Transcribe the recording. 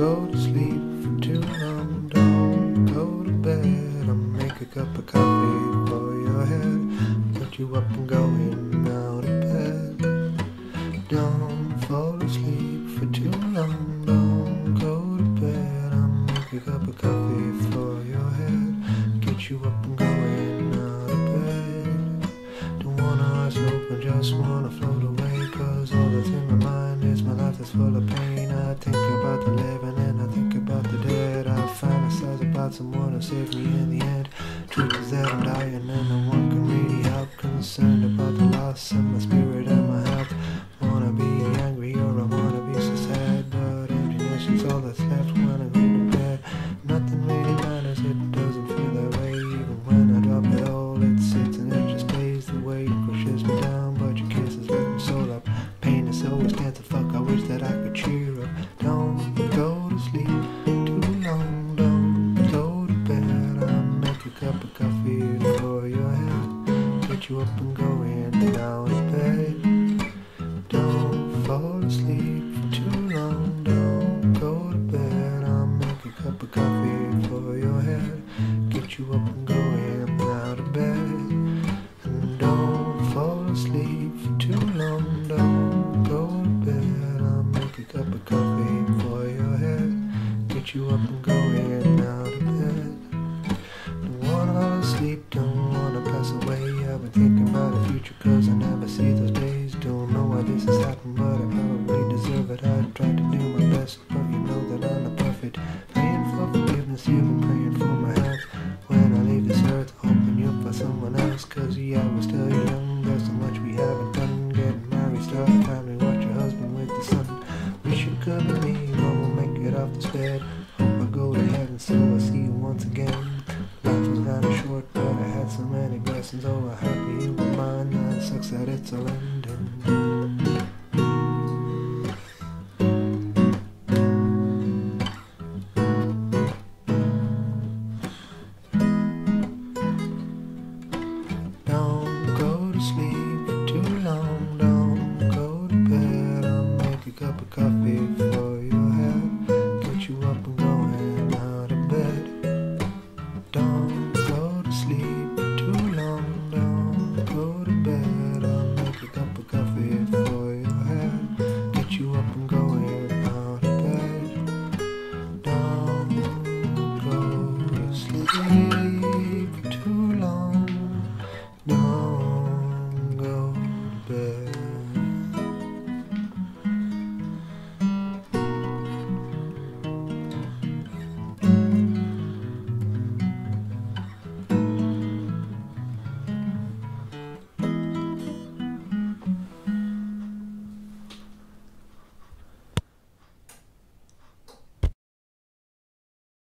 go to sleep for too long. Don't go to bed. I'll make a cup of coffee for your head. Get you up and going out of bed. Don't fall asleep for too long. Don't go to bed. I'll make a cup of coffee for your head. Get you up and going out of bed. Don't wanna eyes open, just wanna float away. Cause all that's in my mind is my life that's full of pain. I think about the living and I think about the dead. I fantasize about someone who saved me in the end. Truth is that I'm dying and no one can really help. Concerned about the loss of my spirit and my health. Wanna be angry or I wanna be so sad, but emptiness is all that's left when I go to bed. Nothing really matters, it doesn't feel that way. Even when I drop it all, it sits and it just stays the way. It pushes me down, but your kisses lift my soul up. Pain is always stands the fuck, I wish that I could cheer up. Don't go to sleep too long, don't go to bed. I'll make a cup of coffee for your head. Get you up and going out of bed. Don't fall asleep for too long, don't go to bed. I'll make a cup of coffee for your head. Get you up and going out of bed. And don't fall asleep for too long, don't go to bed. I'll make a cup of coffee for your head. Get you up and going out of bed. Don't wanna fall asleep, don't wanna pass away. I've been thinking about the future cause I never see those days. Don't know why this has happened, but I probably deserve it. I tried to do my best, but you know that I'm not perfect. Praying for forgiveness, you've been praying for my health. When I leave this earth, hoping you'll find someone else. Cause yeah, we're still young, there's so much we haven't done. Getting married, start a family, watch your husband with the son. Wish you could be me, but we'll make it off this bed. Hope I go to heaven so I see you once again. Life was kinda short, but I had so many blessings. Oh, I hope you were mine. Now it sucks that it's all ending. Don't go to sleep for too long. Don't go to bed. I'll make a cup of coffee